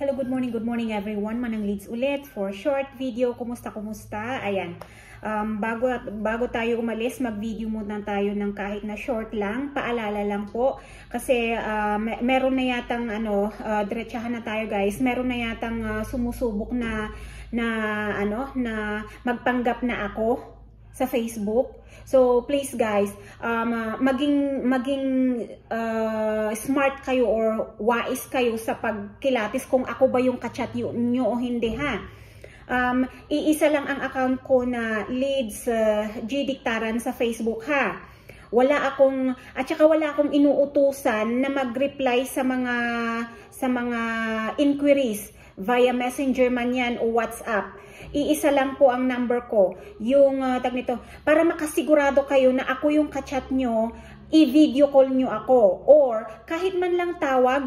Hello, good morning everyone. Manang Leads ulit for short video. Kumusta? Ayan. Bago tayo umalis, mag-video muna tayo ng kahit na short lang. Paalala lang po. Kasi meron na yatang diretsahan na tayo guys. Meron na yatang sumusubok na magpanggap na ako sa Facebook. So please guys, maging smart kayo or wise kayo sa pagkilatis kung ako ba yung kachat nyo o hindi ha. Iisa lang ang account ko na Leads G Dictaran sa Facebook ha. Wala akong inuutusan na mag-reply sa mga inquiries via Messenger man yan o WhatsApp. Iisa lang po ang number ko. Yung tag nito, para makasigurado kayo na ako yung kachat nyo, i-video call nyo ako. Or kahit man lang tawag,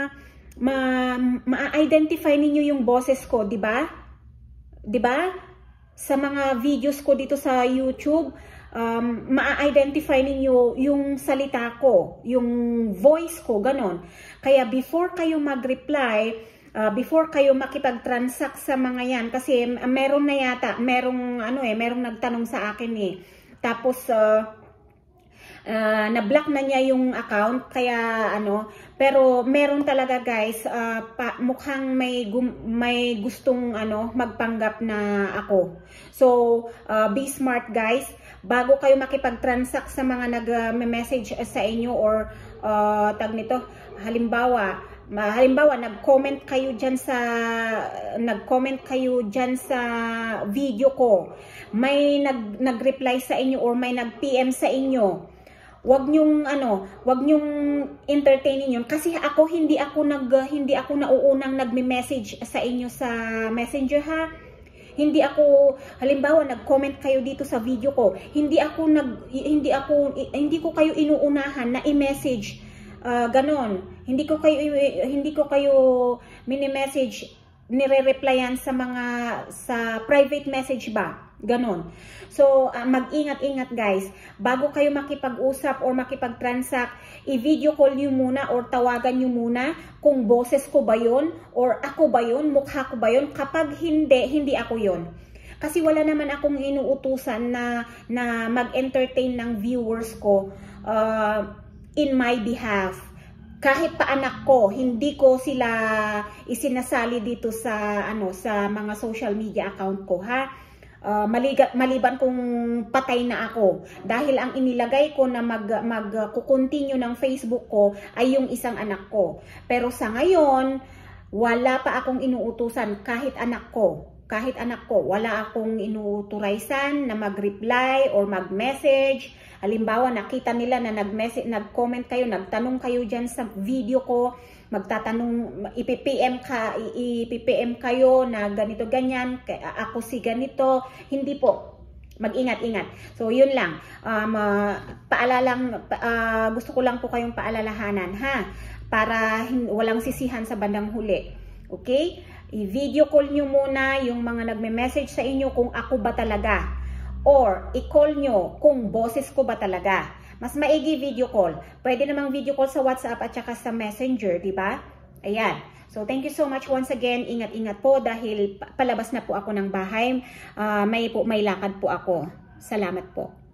ma-identify ninyo yung boses ko, di ba? Di ba? Sa mga videos ko dito sa YouTube, ma-identify ninyo yung salita ko, yung voice ko, ganon. Kaya before kayo mag-reply, before kayo makipag-transact sa mga yan, kasi meron na yata, merong nagtanong sa akin eh. Tapos na-block na niya yung account, kaya pero meron talaga guys, mukhang may gustong magpanggap na ako. So be smart guys, bago kayo makipag-transact sa mga nag-message sa inyo or tag nito, halimbawa nag-comment kayo diyan sa video ko, may nag-reply sa inyo or may nag-PM sa inyo, wag nyong entertainin yun, kasi hindi ako nauunang nagme-message sa inyo sa Messenger ha. Hindi ako, halimbawa nag-comment kayo dito sa video ko, hindi ko kayo inuunahan na i-message. Ganon. Hindi ko kayo mini-message, nire-replyan sa private message ba? Ganon. So, mag-ingat-ingat guys. Bago kayo makipag-usap or makipag-transact, i-video call nyo muna or tawagan nyo muna kung boses ko ba yun or ako ba yun, mukha ko ba yun. Kapag hindi ako yun. Kasi wala naman akong inuutusan na mag-entertain ng viewers ko in my behalf. Kahit pa anak ko, hindi ko sila isinasali dito sa mga social media account ko ha. Maliban kung patay na ako, dahil ang inilagay ko na mag-continue ng Facebook ko ay yung isang anak ko. Pero sa ngayon, wala pa akong inuutusan kahit anak ko. Wala akong inuuturaysan na mag-reply or mag-message. Halimbawa, nakita nila na nag-comment kayo, nagtanong kayo dyan sa video ko, magtatanong, ipipm kayo na ganito, ganyan, ako si ganito. Hindi po. Mag-ingat-ingat. So, yun lang. Gusto ko lang po kayong paalalahanan, ha? Para walang sisihan sa bandang huli. Okay? I-video call nyo muna yung mga nagme-message sa inyo kung ako ba talaga. Or i-call nyo kung boses ko ba talaga. Mas maigi video call. Pwede namang video call sa WhatsApp at saka sa Messenger, di ba? Ayan. So thank you so much once again. Ingat-ingat po dahil palabas na po ako ng bahay. May lakad po ako. Salamat po.